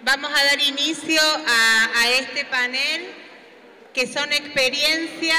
vamos a dar inicio a este panel, que son experiencias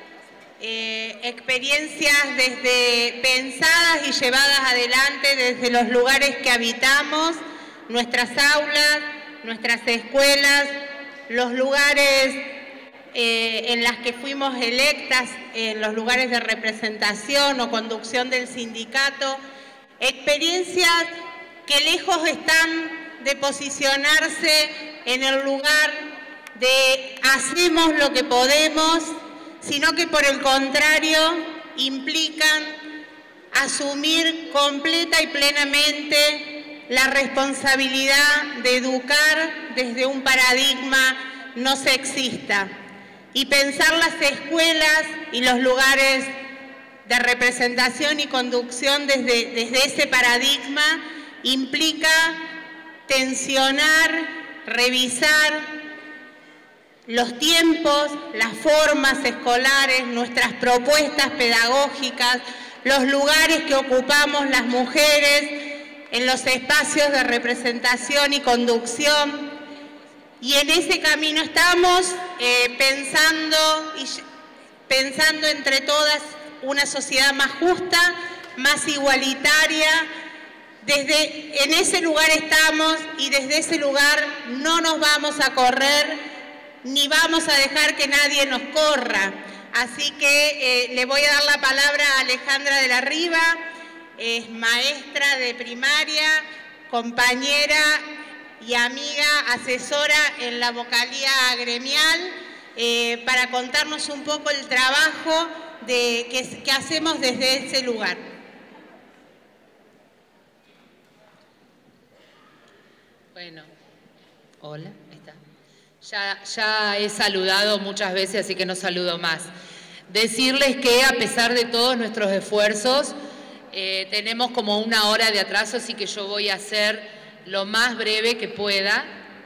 desde pensadas y llevadas adelante desde los lugares que habitamos, nuestras aulas, nuestras escuelas, los lugares en las que fuimos electas, en los lugares de representación o conducción del sindicato, experiencias que lejos están de posicionarse en el lugar de hacemos lo que podemos, sino que por el contrario implican asumir completa y plenamente la responsabilidad de educar desde un paradigma no sexista y pensar las escuelas y los lugares de representación y conducción desde ese paradigma implica tensionar, revisar los tiempos, las formas escolares, nuestras propuestas pedagógicas, los lugares que ocupamos las mujeres en los espacios de representación y conducción. Y en ese camino estamos pensando entre todas una sociedad más justa, más igualitaria. En ese lugar estamos y desde ese lugar no nos vamos a correr ni vamos a dejar que nadie nos corra. Así que le voy a dar la palabra a Alejandra de la Riva, es maestra de primaria, compañera y amiga, asesora en la vocalía gremial, para contarnos un poco el trabajo que hacemos desde ese lugar. Bueno, hola, ahí está. Ya he saludado muchas veces, así que no saludo más. Decirles que a pesar de todos nuestros esfuerzos, tenemos como 1 hora de atraso, así que yo voy a ser lo más breve que pueda.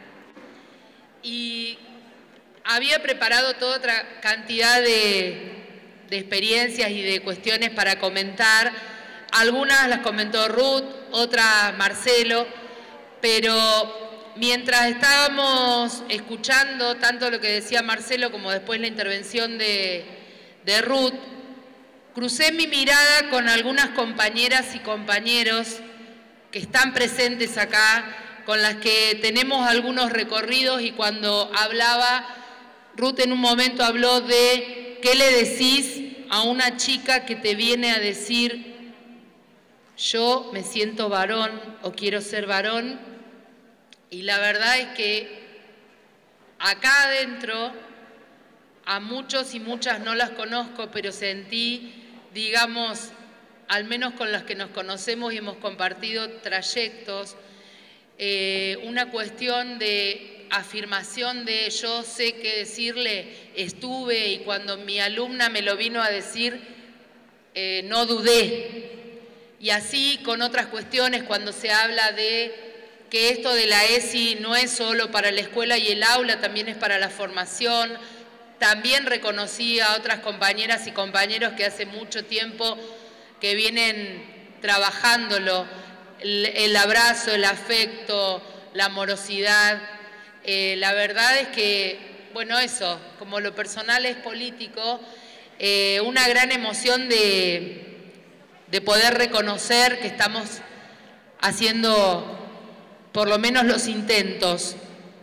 Y había preparado toda otra cantidad de experiencias y de cuestiones para comentar. Algunas las comentó Ruth, otras Marcelo, pero mientras estábamos escuchando tanto lo que decía Marcelo como después la intervención de Ruth, crucé mi mirada con algunas compañeras y compañeros que están presentes acá, con las que tenemos algunos recorridos, y cuando hablaba, Ruth en un momento habló de ¿qué le decís a una chica que te viene a decir yo me siento varón o quiero ser varón? Y la verdad es que acá adentro a muchos y muchas no las conozco, pero sentí, digamos, al menos con las que nos conocemos y hemos compartido trayectos, una cuestión de afirmación de yo sé qué decirle, estuve, y cuando mi alumna me lo vino a decir, no dudé. Y así con otras cuestiones, cuando se habla de que esto de la ESI no es solo para la escuela y el aula, también es para la formación. También reconocí a otras compañeras y compañeros que hace mucho tiempo que vienen trabajándolo, el abrazo, el afecto, la amorosidad. La verdad es que, bueno, eso, como lo personal es político, una gran emoción de poder reconocer que estamos haciendo por lo menos los intentos.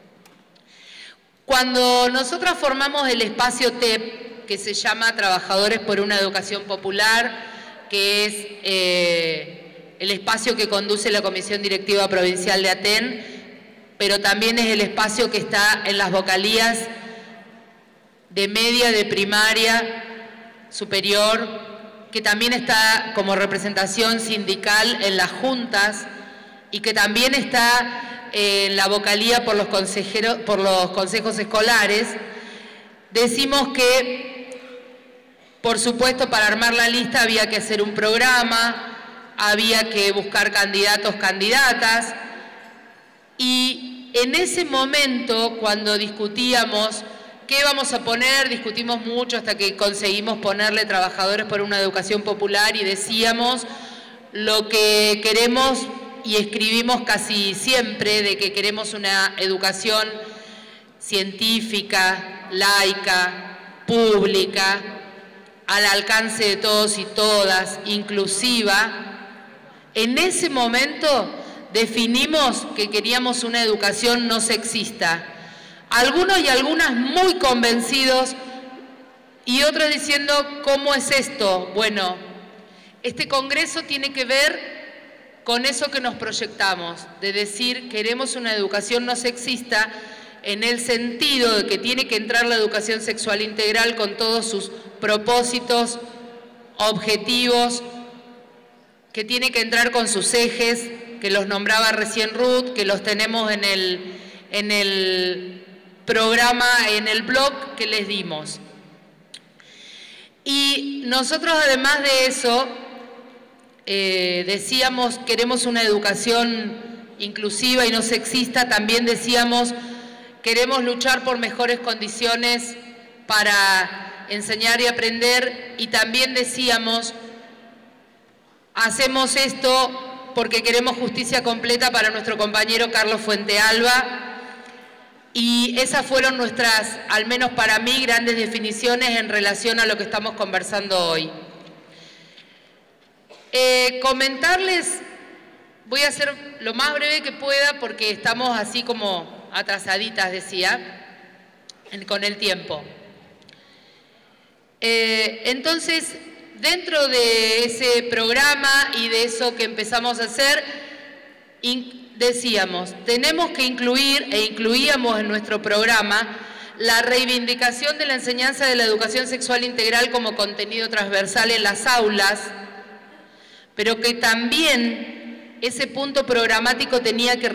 Cuando nosotras formamos el espacio TEP, que se llama Trabajadores por una Educación Popular, que es el espacio que conduce la Comisión Directiva Provincial de Aten, pero también es el espacio que está en las vocalías de media, de primaria, superior, que también está como representación sindical en las juntas, y que también está en la vocalía por los consejos escolares. Decimos que, por supuesto, para armar la lista había que hacer un programa, había que buscar candidatos, candidatas, y en ese momento, cuando discutíamos qué vamos a poner, discutimos mucho hasta que conseguimos ponerle Trabajadores por una Educación Popular, y decíamos lo que queremos y escribimos casi siempre de que queremos una educación científica, laica, pública, al alcance de todos y todas, inclusiva, en ese momento definimos que queríamos una educación no sexista. Algunos y algunas muy convencidos y otros diciendo, ¿cómo es esto? Bueno, este congreso tiene que ver con eso que nos proyectamos, de decir, queremos una educación no sexista en el sentido de que tiene que entrar la educación sexual integral con todos sus propósitos, objetivos, que tiene que entrar con sus ejes, que los nombraba recién Ruth, que los tenemos en el programa, en el blog que les dimos. Y nosotros, además de eso, decíamos, queremos una educación inclusiva y no sexista, también decíamos, queremos luchar por mejores condiciones para enseñar y aprender, y también decíamos, hacemos esto porque queremos justicia completa para nuestro compañero Carlos Fuentealba, y esas fueron nuestras, al menos para mí, grandes definiciones en relación a lo que estamos conversando hoy. Comentarles, voy a ser lo más breve que pueda porque estamos así como atrasaditas, decía, con el tiempo. Entonces, dentro de ese programa y de eso que empezamos a hacer, decíamos, tenemos que incluir, e incluíamos en nuestro programa, la reivindicación de la enseñanza de la educación sexual integral como contenido transversal en las aulas, pero que también ese punto programático tenía que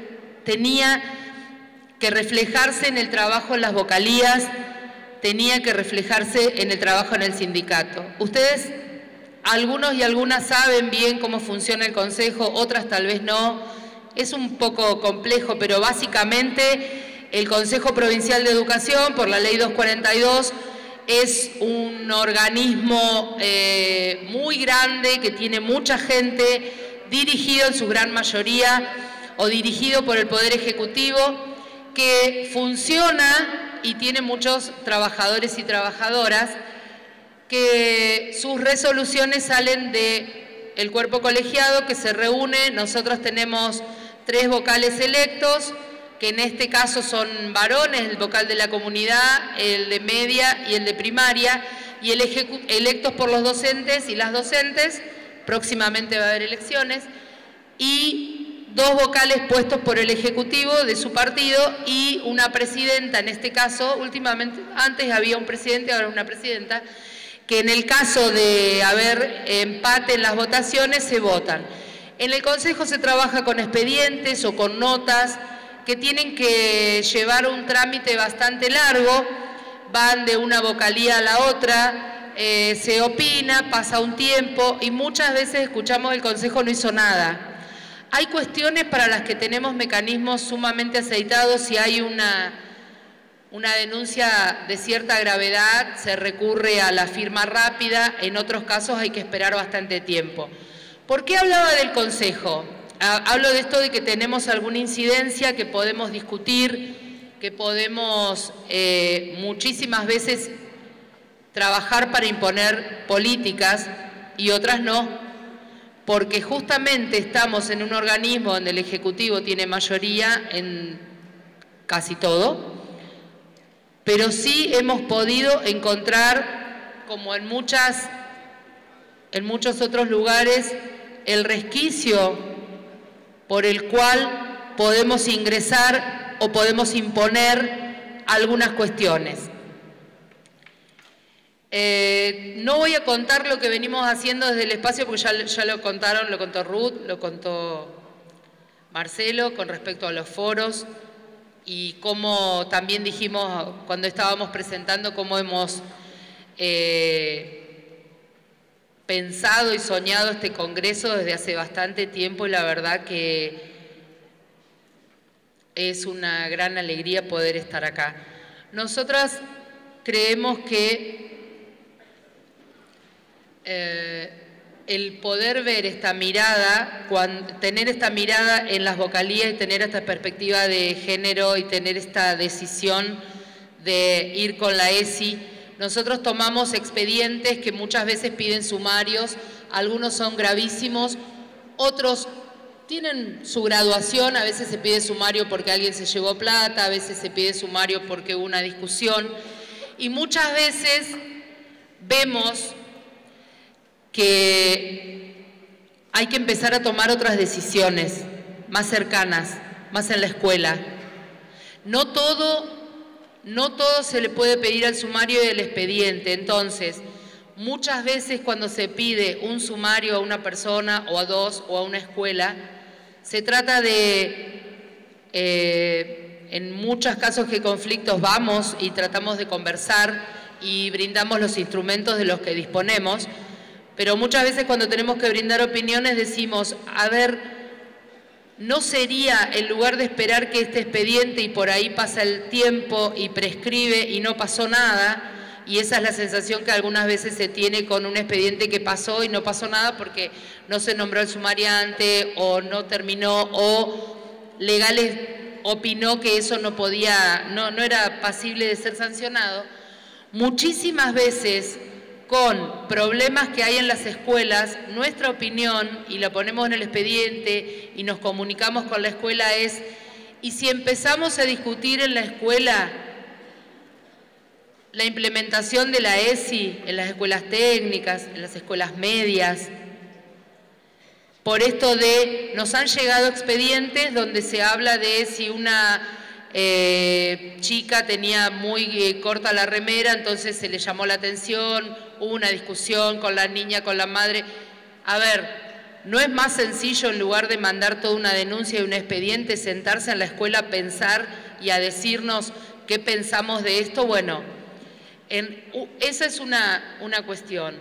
reflejarse en el trabajo en las vocalías, tenía que reflejarse en el trabajo en el sindicato. Ustedes, algunos y algunas saben bien cómo funciona el Consejo, otras tal vez no. Es un poco complejo, pero básicamente el Consejo Provincial de Educación, por la Ley 242, es un organismo muy grande que tiene mucha gente, dirigido en su gran mayoría o dirigido por el Poder Ejecutivo, que funciona y tiene muchos trabajadores y trabajadoras, que sus resoluciones salen del cuerpo colegiado que se reúne. Nosotros tenemos 3 vocales electos, que en este caso son varones, el vocal de la comunidad, el de media y el de primaria, y electos por los docentes y las docentes, próximamente va a haber elecciones, y 2 vocales puestos por el Ejecutivo de su partido y una presidenta, en este caso, últimamente, antes había un presidente, ahora una presidenta, que en el caso de haber empate en las votaciones se votan. En el Consejo se trabaja con expedientes o con notas que tienen que llevar un trámite bastante largo, van de una vocalía a la otra, se opina, pasa un tiempo y muchas veces escuchamos el Consejo no hizo nada. Hay cuestiones para las que tenemos mecanismos sumamente aceitados. Si hay una denuncia de cierta gravedad, se recurre a la firma rápida, en otros casos hay que esperar bastante tiempo. ¿Por qué hablaba del Consejo? Hablo de esto de que tenemos alguna incidencia que podemos discutir, que podemos muchísimas veces trabajar para imponer políticas y otras no, porque justamente estamos en un organismo donde el Ejecutivo tiene mayoría en casi todo, pero sí hemos podido encontrar, como en muchos otros lugares, el resquicio por el cual podemos ingresar o podemos imponer algunas cuestiones. No voy a contar lo que venimos haciendo desde el espacio, porque ya lo contaron, lo contó Ruth, lo contó Marcelo, con respecto a los foros, y cómo también dijimos cuando estábamos presentando cómo hemos pensado y soñado este congreso desde hace bastante tiempo, y la verdad que es una gran alegría poder estar acá. Nosotras creemos que el poder ver esta mirada, tener esta mirada en las vocalías y tener esta perspectiva de género y tener esta decisión de ir con la ESI. Nosotros tomamos expedientes que muchas veces piden sumarios, algunos son gravísimos, otros tienen su graduación, a veces se pide sumario porque alguien se llevó plata, a veces se pide sumario porque hubo una discusión, y muchas veces vemos que hay que empezar a tomar otras decisiones más cercanas, más en la escuela. No todo se le puede pedir al sumario y al expediente. Entonces, muchas veces cuando se pide un sumario a una persona o a dos o a una escuela, se trata de, en muchos casos que conflictos vamos y tratamos de conversar y brindamos los instrumentos de los que disponemos, pero muchas veces cuando tenemos que brindar opiniones decimos, a ver, ¿no sería en lugar de esperar que este expediente y por ahí pasa el tiempo y prescribe y no pasó nada? Y esa es la sensación que algunas veces se tiene con un expediente que pasó y no pasó nada porque no se nombró el sumariante o no terminó o legales opinó que eso no podía, no era pasible de ser sancionado. Muchísimas veces con problemas que hay en las escuelas, nuestra opinión, y la ponemos en el expediente y nos comunicamos con la escuela es, y si empezamos a discutir en la escuela la implementación de la ESI en las escuelas técnicas, en las escuelas medias, por esto de, nos han llegado expedientes donde se habla de si una chica tenía muy corta la remera, entonces se le llamó la atención, hubo una discusión con la niña, con la madre. A ver, ¿no es más sencillo en lugar de mandar toda una denuncia y un expediente, sentarse en la escuela a pensar y a decirnos qué pensamos de esto? Bueno, esa es una cuestión.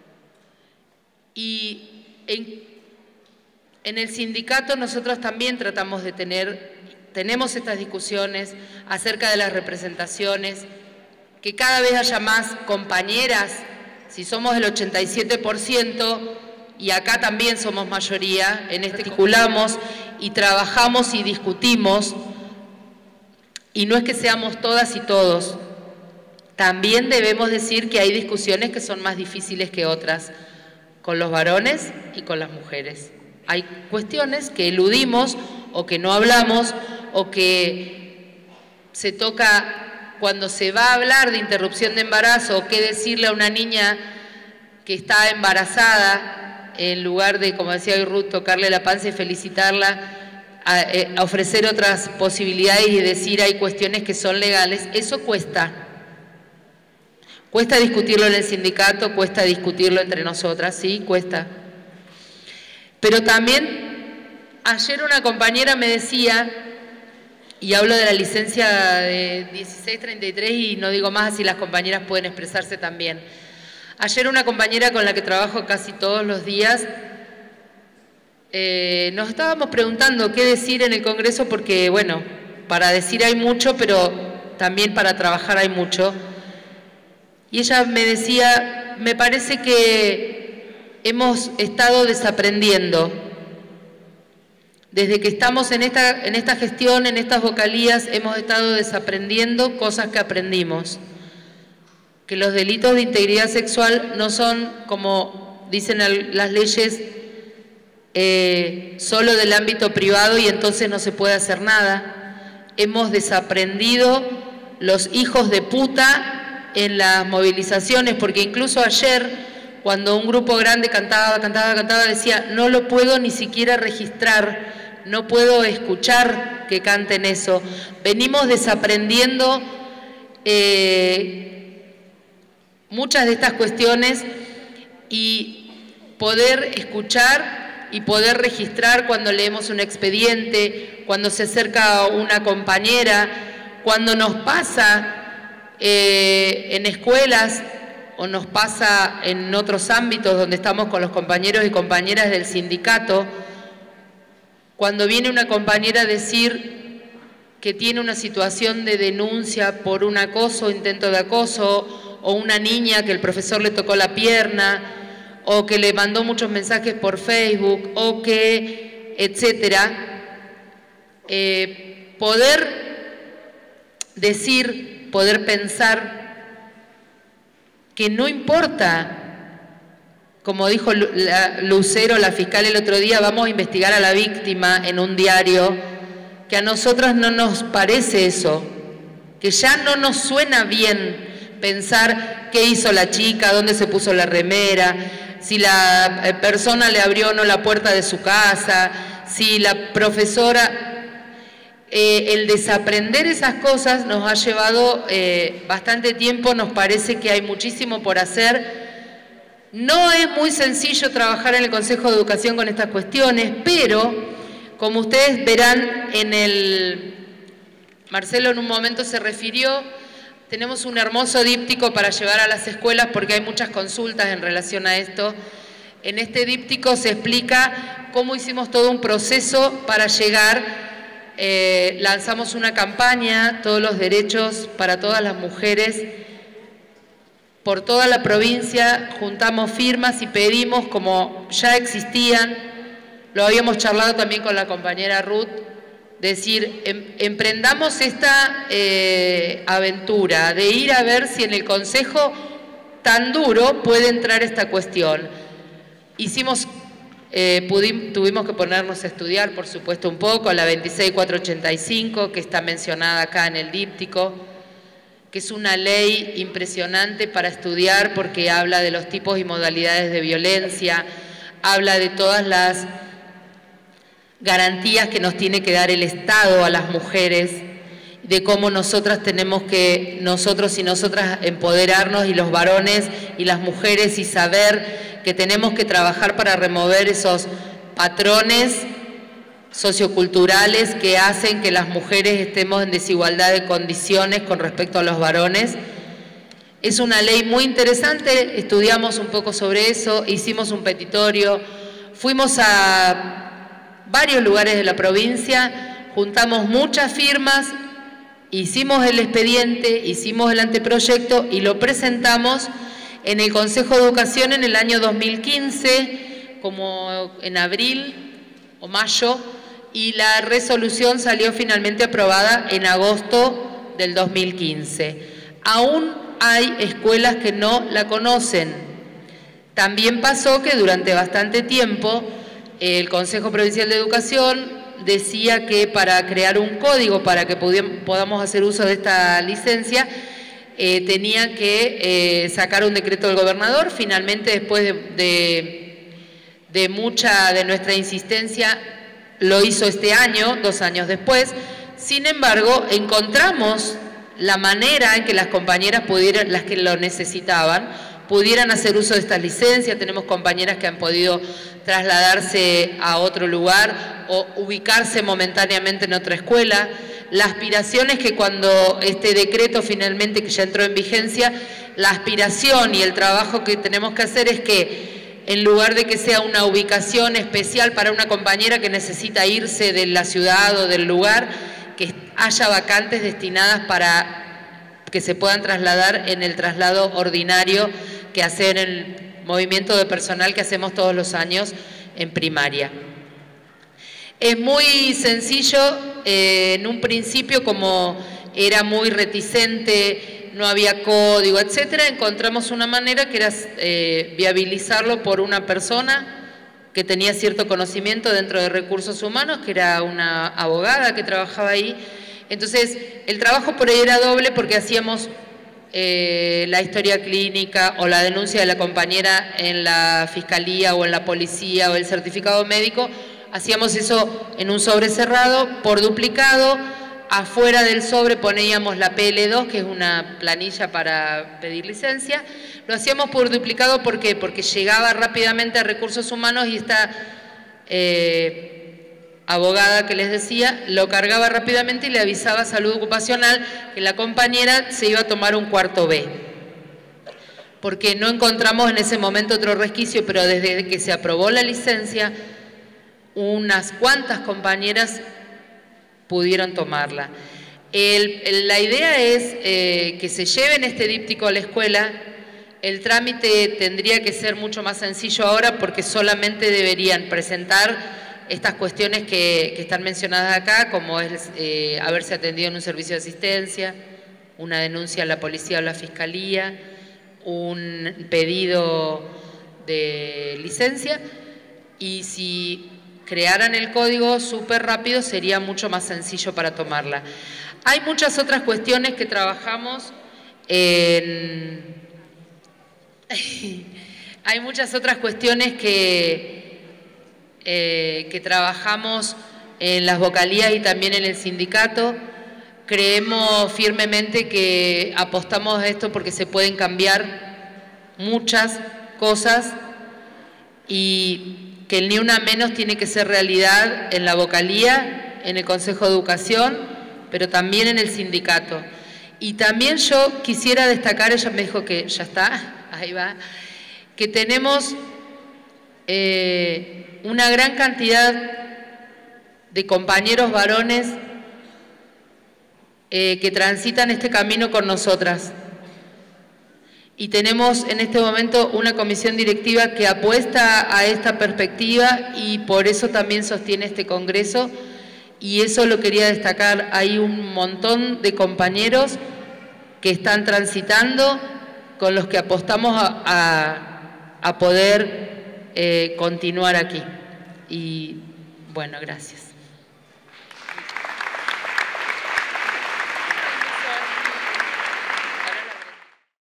Y en el sindicato nosotros también tratamos de tenemos estas discusiones acerca de las representaciones, que cada vez haya más compañeras, si somos el 87%, y acá también somos mayoría, en este articulamos y trabajamos y discutimos, y no es que seamos todas y todos, también debemos decir que hay discusiones que son más difíciles que otras, con los varones y con las mujeres. Hay cuestiones que eludimos o que no hablamos o que se toca cuando se va a hablar de interrupción de embarazo o qué decirle a una niña que está embarazada en lugar de, como decía hoy Ruth, tocarle la panza y felicitarla, a ofrecer otras posibilidades y decir hay cuestiones que son legales. Eso cuesta. Cuesta discutirlo en el sindicato, cuesta discutirlo entre nosotras, sí, cuesta. Pero también, ayer una compañera me decía, y hablo de la licencia de 1633 y no digo más, así las compañeras pueden expresarse también. Ayer una compañera con la que trabajo casi todos los días, nos estábamos preguntando qué decir en el Congreso porque, bueno, para decir hay mucho, pero también para trabajar hay mucho. Y ella me decía, me parece que hemos estado desaprendiendo. Desde que estamos en esta gestión, en estas vocalías, hemos estado desaprendiendo cosas que aprendimos. Que los delitos de integridad sexual no son, como dicen las leyes, solo del ámbito privado y entonces no se puede hacer nada. Hemos desaprendido los hijos de puta en las movilizaciones, porque incluso ayer, cuando un grupo grande cantaba, decía, no lo puedo ni siquiera registrar, no puedo escuchar que canten eso. Venimos desaprendiendo muchas de estas cuestiones y poder escuchar y poder registrar cuando leemos un expediente, cuando se acerca una compañera, cuando nos pasa en escuelas o nos pasa en otros ámbitos donde estamos con los compañeros y compañeras del sindicato, cuando viene una compañera a decir que tiene una situación de denuncia por un acoso, intento de acoso, o una niña que el profesor le tocó la pierna, o que le mandó muchos mensajes por Facebook, o que, etcétera, poder decir, poder pensar que no importa, como dijo Lucero, la fiscal el otro día, vamos a investigar a la víctima en un diario, que a nosotras no nos parece eso, que ya no nos suena bien pensar qué hizo la chica, dónde se puso la remera, si la persona le abrió o no la puerta de su casa, si la profesora... el desaprender esas cosas nos ha llevado bastante tiempo, nos parece que hay muchísimo por hacer. No es muy sencillo trabajar en el Consejo de Educación con estas cuestiones, pero como ustedes verán Marcelo en un momento se refirió, tenemos un hermoso díptico para llevar a las escuelas porque hay muchas consultas en relación a esto. En este díptico se explica cómo hicimos todo un proceso para llegar, lanzamos una campaña, todos los derechos para todas las mujeres, por toda la provincia, juntamos firmas y pedimos, como ya existían, lo habíamos charlado también con la compañera Ruth, decir, emprendamos esta aventura de ir a ver si en el Consejo tan duro puede entrar esta cuestión. Tuvimos que ponernos a estudiar, por supuesto, un poco, la 26485, que está mencionada acá en el díptico, que es una ley impresionante para estudiar porque habla de los tipos y modalidades de violencia, habla de todas las garantías que nos tiene que dar el Estado a las mujeres, de cómo nosotras tenemos que, nosotros y nosotras, empoderarnos, y los varones y las mujeres, y saber que tenemos que trabajar para remover esos patrones socioculturales que hacen que las mujeres estemos en desigualdad de condiciones con respecto a los varones. Es una ley muy interesante, estudiamos un poco sobre eso, hicimos un petitorio, fuimos a varios lugares de la provincia, juntamos muchas firmas, hicimos el expediente, hicimos el anteproyecto y lo presentamos en el Consejo de Educación en el año 2015, como en abril o mayo, y la resolución salió finalmente aprobada en agosto del 2015. Aún hay escuelas que no la conocen. También pasó que durante bastante tiempo el Consejo Provincial de Educación decía que para crear un código para que podamos hacer uso de esta licencia, tenía que sacar un decreto del gobernador. Finalmente, después de mucha de nuestra insistencia, lo hizo este año, 2 años después. Sin embargo, encontramos la manera en que las compañeras pudieran, las que lo necesitaban, pudieran hacer uso de estas licencias. Tenemos compañeras que han podido trasladarse a otro lugar o ubicarse momentáneamente en otra escuela. La aspiración es que cuando este decreto finalmente, que ya entró en vigencia, la aspiración y el trabajo que tenemos que hacer es que en lugar de que sea una ubicación especial para una compañera que necesita irse de la ciudad o del lugar, que haya vacantes destinadas para que se puedan trasladar en el traslado ordinario que hacen el movimiento de personal que hacemos todos los años en primaria. Es muy sencillo, en un principio, como era muy reticente, no había código, etcétera, encontramos una manera que era viabilizarlo por una persona que tenía cierto conocimiento dentro de recursos humanos, que era una abogada que trabajaba ahí. Entonces, el trabajo por ahí era doble porque hacíamos la historia clínica o la denuncia de la compañera en la fiscalía o en la policía o el certificado médico. Hacíamos eso en un sobre cerrado, por duplicado. Afuera del sobre poníamos la PL2, que es una planilla para pedir licencia. Lo hacíamos por duplicado, ¿por qué? Porque llegaba rápidamente a recursos humanos y esta abogada que les decía, lo cargaba rápidamente y le avisaba a salud ocupacional que la compañera se iba a tomar un cuarto B. Porque no encontramos en ese momento otro resquicio, pero desde que se aprobó la licencia, unas cuantas compañeras pudieron tomarla. La idea es que se lleven este díptico a la escuela el trámite tendría que ser mucho más sencillo ahora porque solamente deberían presentar estas cuestiones que están mencionadas acá, como es haberse atendido en un servicio de asistencia, una denuncia a la policía o a la fiscalía, un pedido de licencia, y si crearan el código súper rápido sería mucho más sencillo para tomarla. Hay muchas otras cuestiones que trabajamos hay muchas otras cuestiones que trabajamos en las vocalías y también en el sindicato. Creemos firmemente que apostamos a esto porque se pueden cambiar muchas cosas y que el Ni Una Menos tiene que ser realidad en la vocalía, en el Consejo de Educación, pero también en el sindicato. Y también yo quisiera destacar, ella me dijo que ya está, ahí va, que tenemos una gran cantidad de compañeros varones que transitan este camino con nosotras. Y tenemos en este momento una comisión directiva que apuesta a esta perspectiva y por eso también sostiene este congreso, y eso lo quería destacar. Hay un montón de compañeros que están transitando, con los que apostamos a poder continuar aquí. Y bueno, gracias.